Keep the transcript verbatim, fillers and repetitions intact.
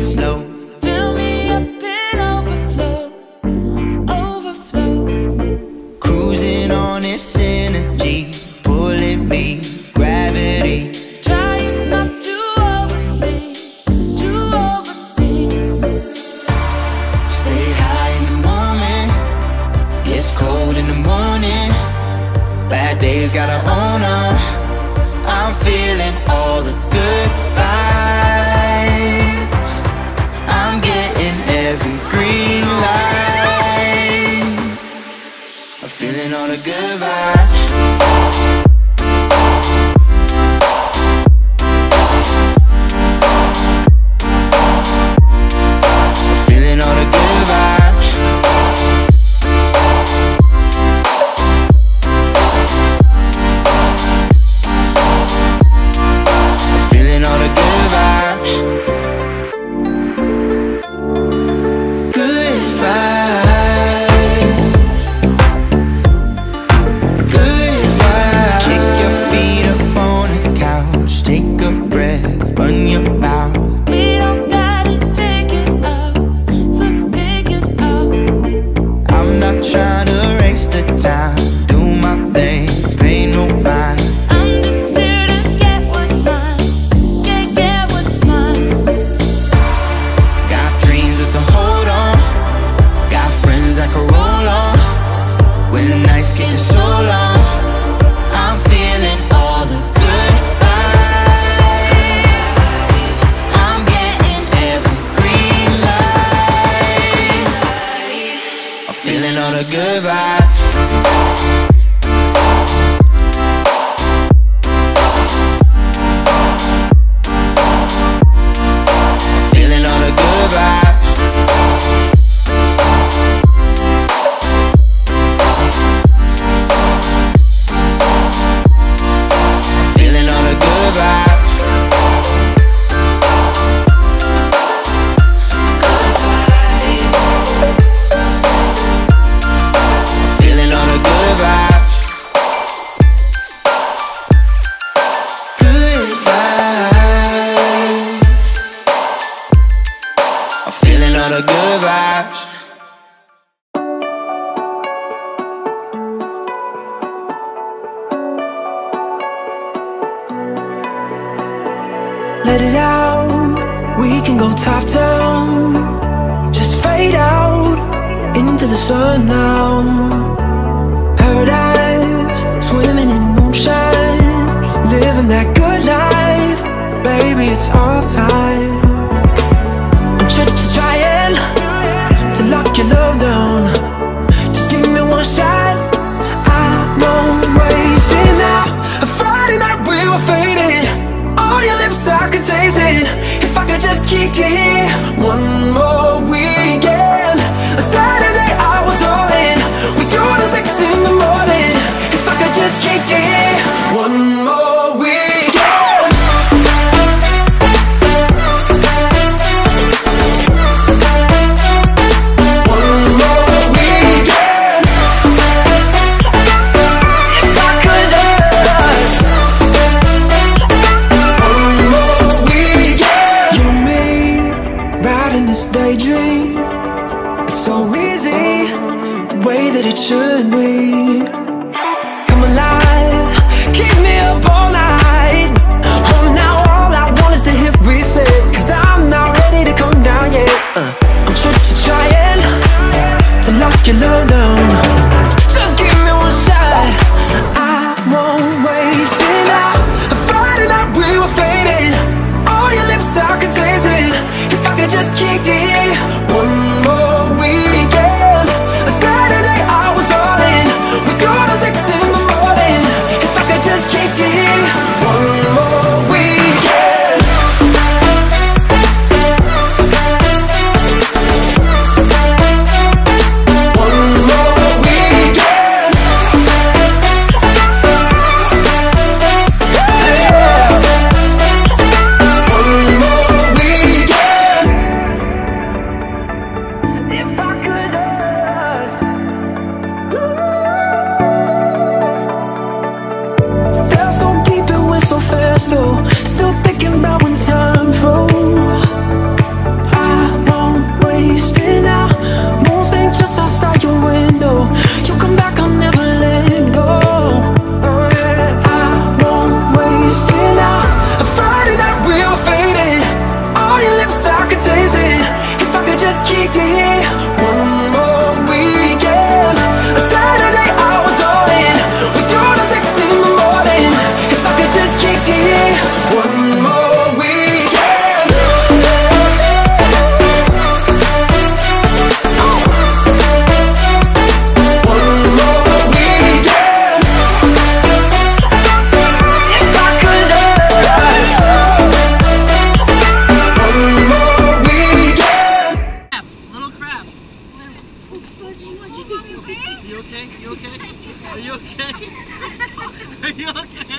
slow. Fill me up and overflow, overflow. Cruising on this energy, pulling me, gravity. Trying not to overthink, to overthink. Stay high in the moment, gets cold in the morning. Bad days gotta own 'em. I'm feeling all the good vibes. I'm getting every green light. I'm feeling all the good vibes. I'm feeling all the good vibes. Let it out, we can go top down. Just fade out into the sun now. Paradise, swimming in moonshine, living that good life, baby, it's all time. I'm just trying to lock your love down. Just give me one shot, I won't waste it now. A Friday night we were faded, on your lips I could taste it. If I could just keep you here one more weekend. A Saturday I was all in, we do the six in the morning. If I could just keep you here one more weekend. One more weekend. If I could just this daydream, it's so easy, the way that it should be. Come alive, keep me up all night. Oh, now all I want is to hit reset, cause I'm not ready to come down yet. uh, I'm just trying to lock your love down. Just give me one shot, I won't waste it now. A Friday night we were faded, on your lips I could taste it. If I could just keep you here one more weekend. A Saturday I was all in, we go to six in the morning. If I could just keep you here one more weekend. One more weekend. You okay? You okay? Are you okay? Are you okay?